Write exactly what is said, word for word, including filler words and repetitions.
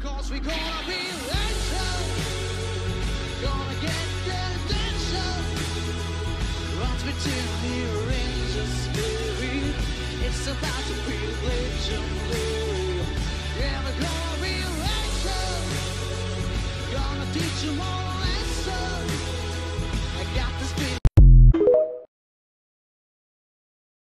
Cause we gonna be late, gonna get the attention. Runs between the rings of spirit. It's about to be religion.